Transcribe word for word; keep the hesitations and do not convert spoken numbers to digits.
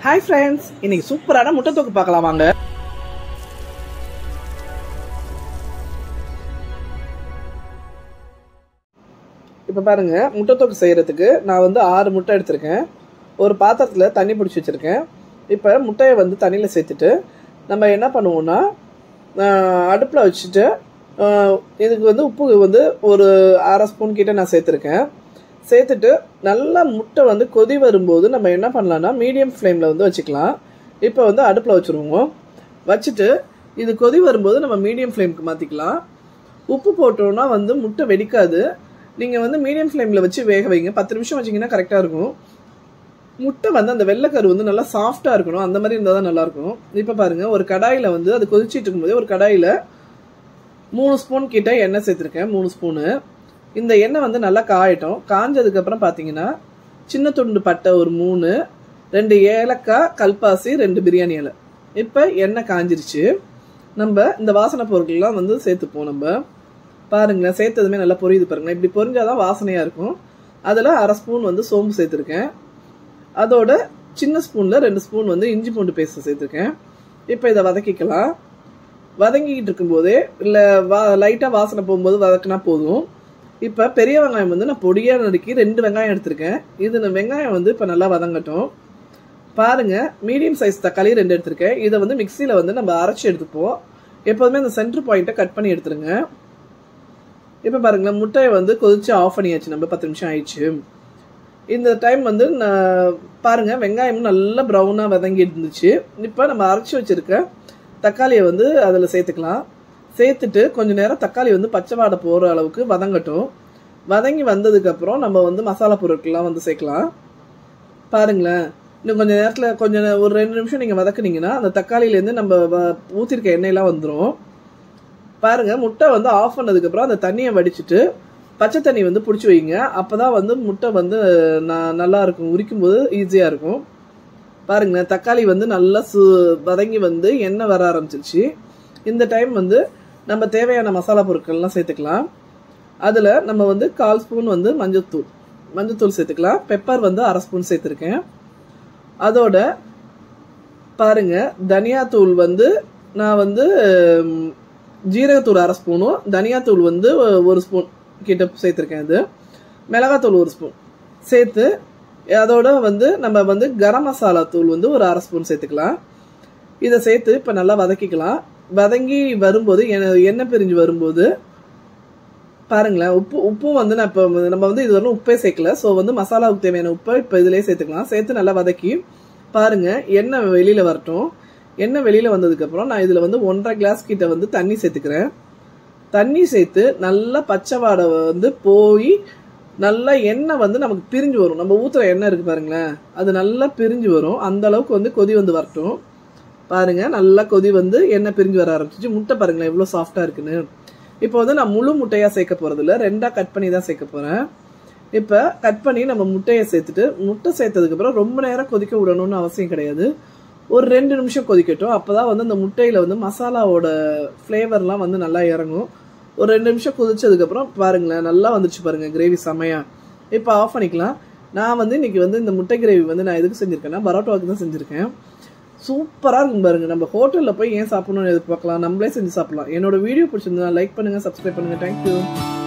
Hi friends, இன்னைக்கு சூப்பரான முட்டை தொக்கு பார்க்கலாம் வாங்க. இப்போ பாருங்க, முட்டை தொக்கு செய்யறதுக்கு நான் வந்து ஆறு முட்டை எடுத்திருக்கேன். ஒரு பாத்திரத்துல தண்ணி பிடிச்சி வச்சிருக்கேன். இப்போ முட்டையை வந்து தண்ணியில சேர்த்துட்டு நம்ம என்ன பண்ணுவோம்னா அடுப்புல வச்சுட்டு இதுக்கு வந்து உப்பு வந்து ஒரு அரை ஸ்பூன் கிட்ட நான் சேர்த்துருக்கேன். சேர்த்துட்டு நல்லா முட்டை வந்து கொதி வரும்போது நம்ம என்ன பண்ணலாம்னா மீடியம் ஃப்ளேமில் வந்து வச்சுக்கலாம். இப்போ வந்து அடுப்பில் வச்சுருவோம். வச்சுட்டு இது கொதி வரும்போது நம்ம மீடியம் ஃப்ளேமுக்கு மாற்றிக்கலாம். உப்பு போட்டோம்னா வந்து முட்டை வெடிக்காது. நீங்கள் வந்து மீடியம் ஃப்ளேமில் வச்சு வேக வைங்க. பத்து நிமிஷம் வச்சிங்கன்னா கரெக்டாக இருக்கும். முட்டை வந்து அந்த வெள்ளைக்கரு வந்து நல்லா சாஃப்டாக இருக்கணும். அந்த மாதிரி இருந்தால் தான் நல்லாயிருக்கும். இப்போ பாருங்கள், ஒரு கடாயில் வந்து அது கொதிச்சிட்டு இருக்கும்போதே ஒரு கடாயில் மூணு ஸ்பூன் கிட்ட எண்ணெய் சேர்த்துருக்கேன். மூணு ஸ்பூனு இந்த எண்ணெய் வந்து நல்லா காயட்டும். காஞ்சதுக்கப்புறம் பார்த்தீங்கன்னா சின்ன துண்டு பட்டை ஒரு மூணு, ரெண்டு ஏலக்காய், கல்பாசி, ரெண்டு பிரியாணி இலை. இப்போ எண்ணெய் காஞ்சிருச்சு. நம்ம இந்த வாசனை பொருட்கள்லாம் வந்து சேர்த்துப்போம். நம்ம பாருங்களேன், சேர்த்ததுமே நல்லா பொரியுது பாருங்களேன். இப்படி பொரிஞ்சாதான் வாசனையாக இருக்கும். அதில் அரை ஸ்பூன் வந்து சோம்பு சேர்த்துருக்கேன். அதோட சின்ன ஸ்பூனில் ரெண்டு ஸ்பூன் வந்து இஞ்சி பூண்டு பேஸ்ட் சேர்த்துருக்கேன். இப்போ இதை வதக்கிக்கலாம். வதங்கிக்கிட்டு இருக்கும்போதே இல்லை வா லைட்டாக வாசனை போகும்போது வதக்கினா போதும். இப்போ பெரிய வெங்காயம் வந்து நான் பொடியாக நறுக்கி ரெண்டு வெங்காயம் எடுத்திருக்கேன். இது வெங்காயம் வந்து இப்போ நல்லா வதங்கட்டும். பாருங்கள், மீடியம் சைஸ் தக்காளி ரெண்டு எடுத்திருக்கேன். இதை வந்து மிக்சியில் வந்து நம்ம அரைச்சி எடுத்துப்போம். எப்போதுமே அந்த சென்டர் பாயிண்ட்டை கட் பண்ணி எடுத்துருங்க. இப்போ பாருங்களேன், முட்டையை வந்து கொதிச்சு ஆஃப் பண்ணியாச்சு. நம்ம பத்து நிமிஷம் ஆயிடுச்சு. இந்த டைம் வந்து நான் பாருங்கள், வெங்காயமும் நல்லா ப்ரௌனாக வதங்கி இருந்துச்சு. இப்போ நம்ம அரைச்சி வச்சுருக்க தக்காளியை வந்து அதில் சேர்த்துக்கலாம். சேர்த்துட்டு கொஞ்சம் நேரம் தக்காளி வந்து பச்சை வாடை போகிற அளவுக்கு வதங்கட்டும். வதங்கி வந்ததுக்கப்புறம் நம்ம வந்து மசாலா பொருட்கள்லாம் வந்து சேர்க்கலாம். பாருங்களேன், இன்னும் கொஞ்சம் நேரத்தில் கொஞ்சம் ஒரு ரெண்டு நிமிஷம் நீங்கள் வதக்குனீங்கன்னா அந்த தக்காளியிலேருந்து நம்ம ஊற்றிருக்க எண்ணெயெல்லாம் வந்துடும். பாருங்கள், முட்டை வந்து ஆஃப் பண்ணதுக்கப்புறம் அந்த தண்ணியை வடிச்சிட்டு பச்சை தண்ணி வந்து பிடிச்சி வைங்க. அப்போ தான் வந்து முட்டை வந்து நல்லா இருக்கும், உரிக்கும் போது ஈஸியாக இருக்கும். பாருங்களேன், தக்காளி வந்து நல்லா சு வதங்கி வந்து எண்ணெய் வர ஆரம்பிச்சிருச்சு. இந்த டைம் வந்து நம்ம தேவையான மசாலா பொருட்கள்லாம் சேர்த்துக்கலாம். அதில் நம்ம வந்து கால் ஸ்பூன் வந்து மஞ்சத்தூள் மஞ்சத்தூள் சேர்த்துக்கலாம். பெப்பர் வந்து அரை ஸ்பூன் சேர்த்துருக்கேன். அதோட பாருங்கள், தனியாத்தூள் வந்து நான் வந்து ஜீரகத்தூள் அரை ஸ்பூனும் தனியாத்தூள் வந்து ஒரு ஸ்பூன் கிட்ட சேர்த்துருக்கேன். அது மிளகாத்தூள் ஒரு ஸ்பூன் சேர்த்து அதோட வந்து நம்ம வந்து கரம் மசாலா தூள் வந்து ஒரு அரை ஸ்பூன் சேர்த்துக்கலாம். இதை சேர்த்து இப்போ நல்லா வதக்கிக்கலாம். வதங்கி வரும்போது எண்ணெய் பிரிஞ்சு வரும்போது பாருங்களேன், உப்பு உப்பும் வந்து நான் இப்போ நம்ம வந்து இது வரலும் உப்பே சேர்க்கல. ஸோ வந்து மசாலாவுக்கு தேவையான உப்பை இப்போ இதிலே சேர்த்துக்கலாம். சேர்த்து நல்லா வதக்கி பாருங்கள், எண்ணெய் வெளியில் வரட்டும். எண்ணெய் வெளியில் வந்ததுக்கப்புறம் நான் இதில் வந்து ஒன்றரை கிளாஸ் கிட்ட வந்து தண்ணி சேர்த்துக்கிறேன். தண்ணி சேர்த்து நல்லா பச்சை வாடை வந்து போய் நல்லா எண்ணெய் வந்து நமக்கு பிரிஞ்சு வரும். நம்ம ஊற்றுற எண்ணெய் இருக்குது பாருங்களேன், அது நல்லா பிரிஞ்சு வரும். அந்த அளவுக்கு வந்து கொதி வந்து வரட்டும். பாருங்க, நல்லா கொதி வந்து எண்ணெய் பிரிஞ்சு வர ஆரம்பிச்சிச்சு. முட்டை பாருங்களேன் எவ்வளோ சாஃப்டாக இருக்குன்னு. இப்போ வந்து நான் முழு முட்டையாக சேர்க்க போகிறது இல்லை, ரெண்டாக கட் பண்ணி தான் சேர்க்க போகிறேன். இப்போ கட் பண்ணி நம்ம முட்டையை சேர்த்துட்டு முட்டை சேர்த்ததுக்கப்புறம் ரொம்ப நேரம் கொதிக்க விடணும்னு அவசியம் கிடையாது. ஒரு ரெண்டு நிமிஷம் கொதிக்கட்டும். அப்போ தான் வந்து அந்த முட்டையில் வந்து மசாலாவோட ஃப்ளேவர்லாம் வந்து நல்லா இறங்கும். ஒரு ரெண்டு நிமிஷம் கொதிச்சதுக்கப்புறம் பாருங்களேன், நல்லா வந்துச்சு பாருங்கள் கிரேவி செமையா. இப்போ ஆஃப் பண்ணிக்கலாம். நான் வந்து இன்னைக்கு வந்து இந்த முட்டை கிரேவி வந்து நான் எதுக்கு செஞ்சுருக்கேன்னா பரோட்டாவுக்கு தான் செஞ்சுருக்கேன். சூப்பராக இருக்கும் பாருங்க. நம்ம ஹோட்டலில் போய் ஏன் சாப்பிடணும்னு எதிர்பார்க்கலாம், நம்மளே செஞ்சு சாப்பிடலாம். என்னோட வீடியோ பிடிச்சிருந்தா லைக் பண்ணுங்கள், சப்ஸ்கிரைப் பண்ணுங்கள். தேங்க்யூ.